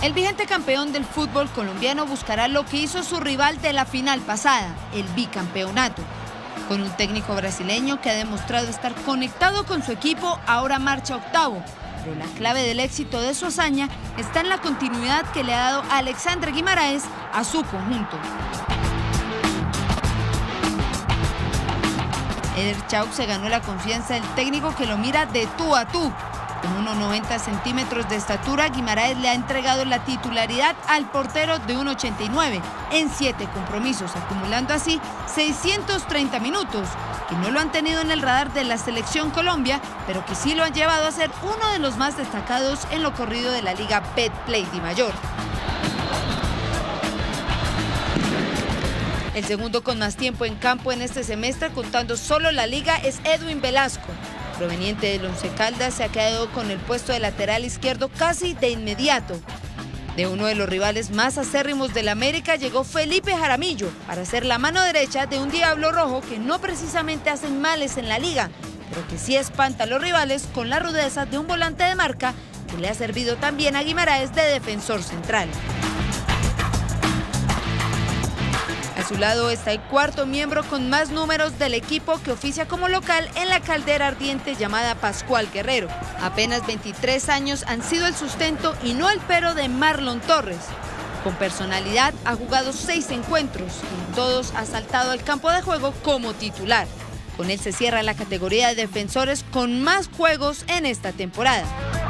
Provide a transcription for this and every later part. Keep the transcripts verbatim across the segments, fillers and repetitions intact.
El vigente campeón del fútbol colombiano buscará lo que hizo su rival de la final pasada, el bicampeonato. Con un técnico brasileño que ha demostrado estar conectado con su equipo, ahora marcha octavo. Pero la clave del éxito de su hazaña está en la continuidad que le ha dado Alexandre Guimaraes a su conjunto. Eder Chaux se ganó la confianza del técnico que lo mira de tú a tú. Con unos noventa centímetros de estatura, Guimaraes le ha entregado la titularidad al portero de uno ochenta y nueve en siete compromisos, acumulando así seiscientos treinta minutos, que no lo han tenido en el radar de la selección Colombia, pero que sí lo han llevado a ser uno de los más destacados en lo corrido de la Liga Betplay Dimayor. El segundo con más tiempo en campo en este semestre, contando solo la liga, es Edwin Velasco. Proveniente del Once Caldas, se ha quedado con el puesto de lateral izquierdo casi de inmediato. De uno de los rivales más acérrimos del América llegó Felipe Jaramillo para ser la mano derecha de un Diablo Rojo que no precisamente hacen males en la liga, pero que sí espanta a los rivales con la rudeza de un volante de marca que le ha servido también a Guimaraes de defensor central. A su lado está el cuarto miembro con más números del equipo que oficia como local en la caldera ardiente llamada Pascual Guerrero. Apenas veintitrés años han sido el sustento y no el pero de Marlon Torres. Con personalidad ha jugado seis encuentros y en todos ha saltado al campo de juego como titular. Con él se cierra la categoría de defensores con más juegos en esta temporada.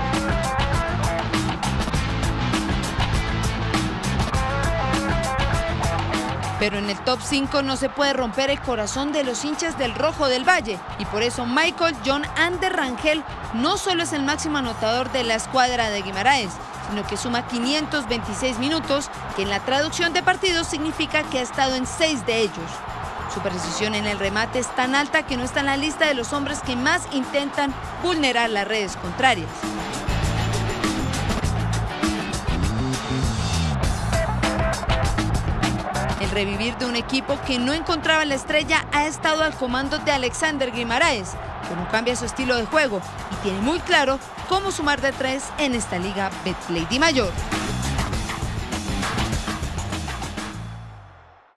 Pero en el top cinco no se puede romper el corazón de los hinchas del Rojo del Valle y por eso Michael John Ander Rangel no solo es el máximo anotador de la escuadra de Guimaraes, sino que suma quinientos veintiséis minutos, que en la traducción de partidos significa que ha estado en seis de ellos. Su precisión en el remate es tan alta que no está en la lista de los hombres que más intentan vulnerar las redes contrarias. El revivir de un equipo que no encontraba la estrella ha estado al comando de Alexander Guimaraes, que no cambia su estilo de juego y tiene muy claro cómo sumar de tres en esta Liga Betplay Dimayor.